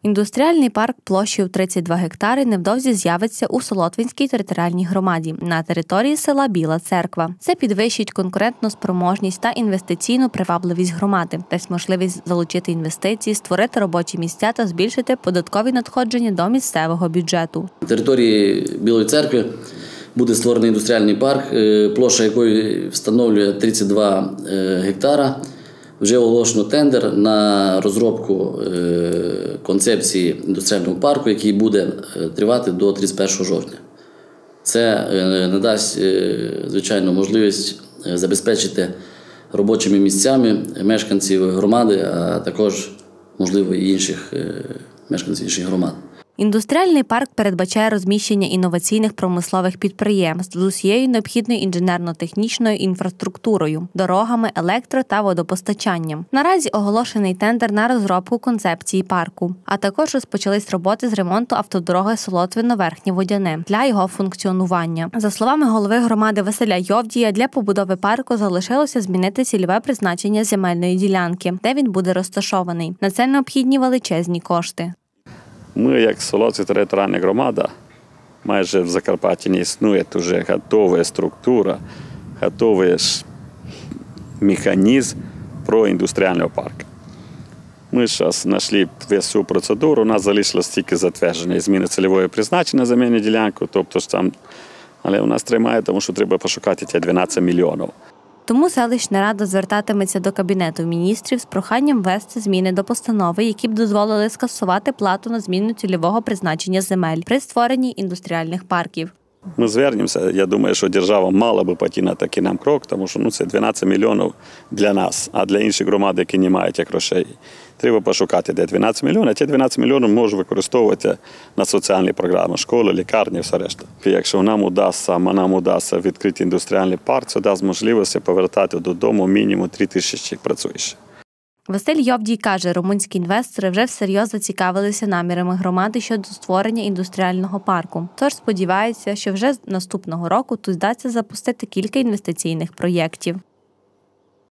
Індустріальний парк площею 32 гектари невдовзі з'явиться у Солотвинській територіальній громаді на території села Біла Церква. Це підвищить конкурентну спроможність та інвестиційну привабливість громади, дасть можливість залучити інвестиції, створити робочі місця та збільшити податкові надходження до місцевого бюджету. На території Білої Церкви буде створений індустріальний парк, площа якої встановлює 32 гектара. Вже оголошено тендер на розробку концепції індустріального парку, який буде тривати до 31 жовтня. Це надасть, звичайно, можливість забезпечити робочими місцями мешканців громади, а також, можливо, і інших мешканців інших громад. Індустріальний парк передбачає розміщення інноваційних промислових підприємств з усією необхідною інженерно-технічною інфраструктурою, дорогами, електро- та водопостачанням. Наразі оголошений тендер на розробку концепції парку, а також розпочались роботи з ремонту автодороги Солотвино-Верхнє Водяне для його функціонування. За словами голови громади Василя Йовдія, для побудови парку залишилося змінити цільове призначення земельної ділянки, де він буде розташований. На це необхідні величезні кошти. Ми, як Солотвинська територіальна громада, майже в Закарпатті не існує вже готова структура, готовий механізм про індустріальний парк. Ми зараз знайшли всю процедуру, у нас залишилось тільки затвердження зміни цільового призначення земельної ділянки, тобто але у нас тримає, тому що треба пошукати ті 12 мільйонів. Тому селищна рада звертатиметься до Кабінету міністрів з проханням ввести зміни до постанови, які б дозволили скасувати плату на зміну цільового призначення земель при створенні індустріальних парків. Ми звернемося. Я думаю, що держава мала би піти на такий нам крок, тому що це 12 мільйонів для нас, а для інших громад, які не мають грошей. Треба пошукати, де 12 мільйонів, а ті 12 мільйонів можна використовувати на соціальні програми, школи, лікарні і все решта. Якщо нам удасться відкрити індустріальний парк, це дасть можливість повертати додому мінімум 3 тисячі працюючих. Василь Йовдій каже, румунські інвестори вже всерйоз зацікавилися намірами громади щодо створення індустріального парку. Тож сподіваються, що вже наступного року тут вдасться запустити кілька інвестиційних проєктів.